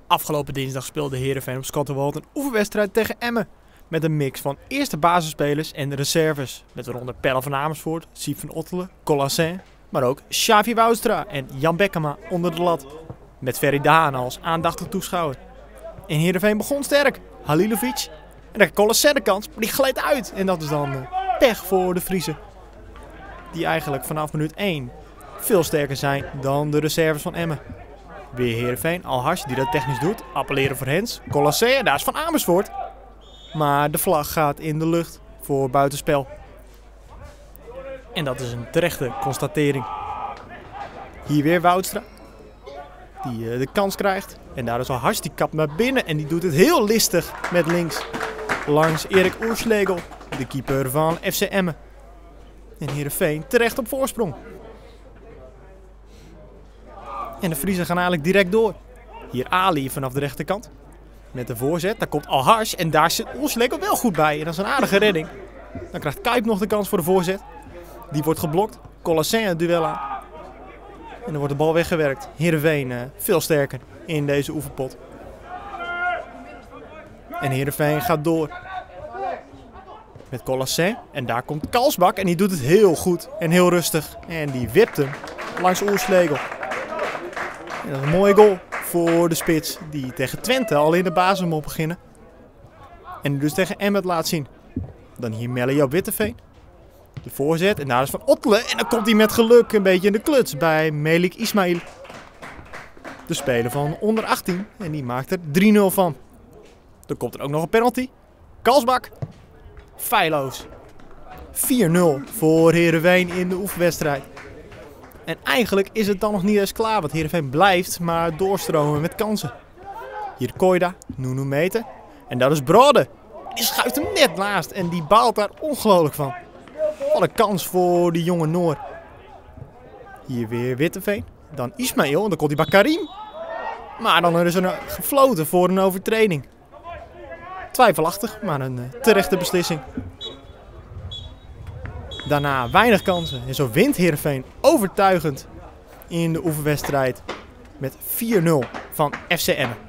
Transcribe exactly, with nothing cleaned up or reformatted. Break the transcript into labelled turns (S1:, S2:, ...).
S1: Afgelopen dinsdag speelde Heerenveen op Schotterwald een oefenwedstrijd tegen Emmen. Met een mix van eerste basisspelers en reserves. Met waaronder Pelle van Amersfoort, Siep van Ottelen, Colassin, maar ook Xavi Woudstra en Jan Bekkema onder de lat. Met Ferry de Haan als aandachtig toeschouwer. En Heerenveen begon sterk. Halilovic. En dan Colassin de kans, maar die gleed uit. En dat is dan uh, pech voor de Friezen. Die eigenlijk vanaf minuut één veel sterker zijn dan de reserves van Emmen. Weer Heerenveen, Al-Hash die dat technisch doet. Appelleren voor Hens. Colassin, daar is Van Amersfoort. Maar de vlag gaat in de lucht voor buitenspel. En dat is een terechte constatering. Hier weer Woudstra. Die uh, de kans krijgt. En daar is Al-Hash, die kapt naar binnen. En die doet het heel listig met links. Langs Erik Oerslegel, de keeper van F C Emmen. En Heerenveen terecht op voorsprong. En de Friezen gaan eigenlijk direct door. Hier Ali vanaf de rechterkant. Met de voorzet. Daar komt Al-Hash. En daar zit Oerslegel wel goed bij. En dat is een aardige redding. Dan krijgt Kuip nog de kans voor de voorzet. Die wordt geblokt. Colassin het duel aan. En dan wordt de bal weggewerkt. Heerenveen uh, veel sterker in deze oefenpot. En Heerenveen gaat door. Met Colassin. En daar komt Kalsbak. En die doet het heel goed en heel rustig. En die wipt hem langs Oerslegel. En dat is een mooie goal voor de spits. Die tegen Twente al in de basis moet beginnen. En die dus tegen Emmen laat zien. Dan hier Melly op Witteveen. De voorzet. En daar is Van Ottelen. En dan komt hij met geluk een beetje in de kluts bij Melik Ismail. De speler van onder achttien. En die maakt er drie nul van. Dan komt er ook nog een penalty. Kalsbak. Feilloos. vier nul voor Heerenveen in de oefenwedstrijd. En eigenlijk is het dan nog niet eens klaar. Want Heerenveen blijft maar doorstromen met kansen. Hier Koida. Nunu Meten. En dat is Brode. Die schuift hem net naast. En die baalt daar ongelooflijk van. Wat een kans voor die jonge Noor. Hier weer Witteveen. Dan Ismail. En dan komt hij bij Karim. Maar dan is er gefloten voor een overtreding. Twijfelachtig, maar een uh, terechte beslissing. Daarna weinig kansen. En zo wint Heerenveen overtuigend in de oefenwedstrijd met vier nul van F C Emmen.